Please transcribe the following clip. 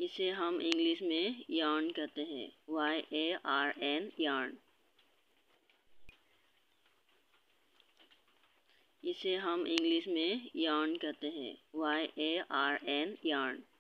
इसे हम इंग्लिश में यार्न कहते हैं। YARN yarn. इसे हम इंग्लिश में यार्न कहते हैं। YARN yarn.